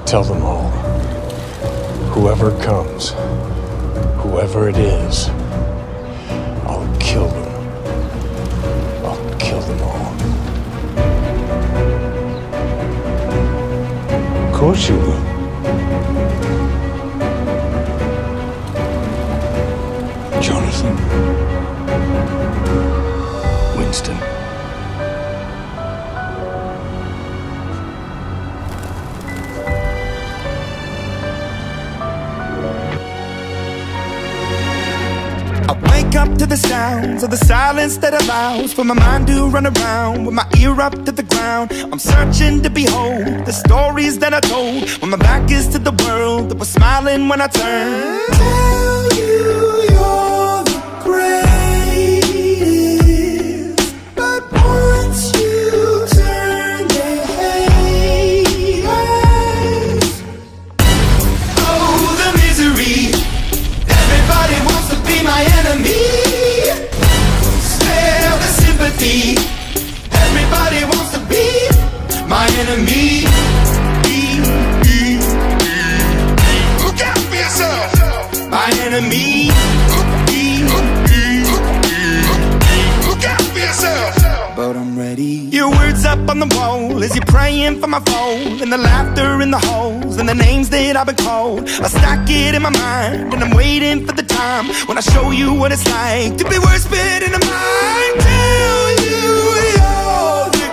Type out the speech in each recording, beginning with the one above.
Tell them all. Whoever comes, whoever it is, I'll kill them. I'll kill them all. Of course you will. Jonathan. Winston. I wake up to the sounds of the silence that allows for my mind to run around with my ear up to the ground. I'm searching to behold the stories that I told when my back is to the world that was smiling when I turned. Tell you you're the greatest, but once you turn they hate us. Oh, the misery. Everybody wants to be my enemy. Spare the sympathy. Everybody wants to be my enemy. Look out for yourself. My enemy. Look out for yourself. But I'm ready. Your words up on the wall as you're praying for my phone, and the laughter in the halls and the names that I've been called. I stack it in my mind and I'm waiting for the time when I show you what it's like to be worse fit in a mind. Tell you you're the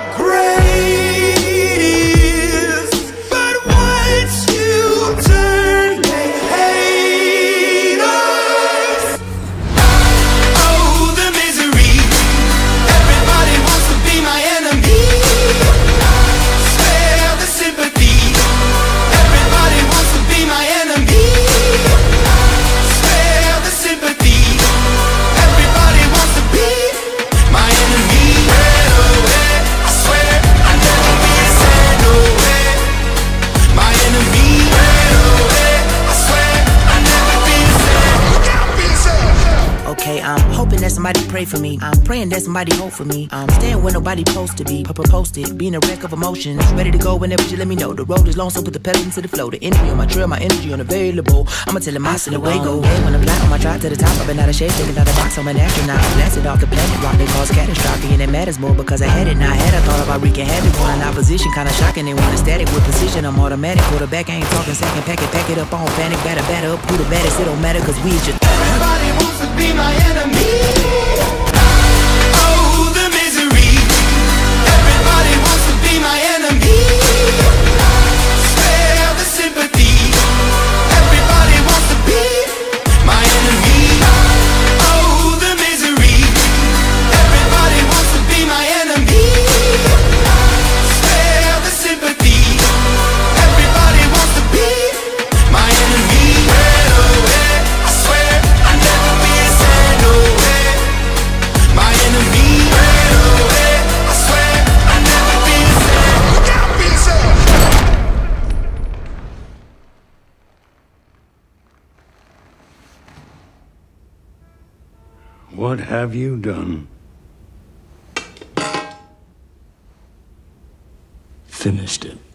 greatest, but once you turn they hate us. Oh, the misery. Everybody wants to be my enemy. Spare the sympathy. Everybody wants to be my enemy. Spare the sympathy. Everybody wants to be my enemy. I swear I'll never be a sad away. My enemy. I swear I'll never be a sad. Look out for yourself. Okay, I'm hoping that somebody pray for me. I'm praying that somebody hope for me. I'm staying where nobody supposed to be. Posted, being a wreck of emotions. Ready to go whenever you let me know. The road is long, so put the pedal into the flow. The enemy on my trail, my energy unavailable. I'ma tell him I still away go. Hey, when I'm flat on my drive to the top, I've been out of shape, taking out the box, I'm an astronaut. Blasted off the planet rock, they cause catastrophe, and it matters more because I had it. Now I had a thought about wreaking havoc on an opposition, kinda shocking. They want a static with precision. I'm automatic, quarterback, I ain't talking second. Pack it up, on panic, batter up. Who the baddest? It don't matter, cause we just. Everybody wants to be my enemy. Oh, the misery. Everybody wants to be my enemy. Spare the sympathy. Everybody wants to be my enemy. Oh, the misery. Everybody wants to be my enemy. Spare the sympathy. Everybody wants to be my enemy. I swear I'll never be a sad away. My enemy. I swear I'll never be a sad. Look out for yourself. What have you done? Finished it.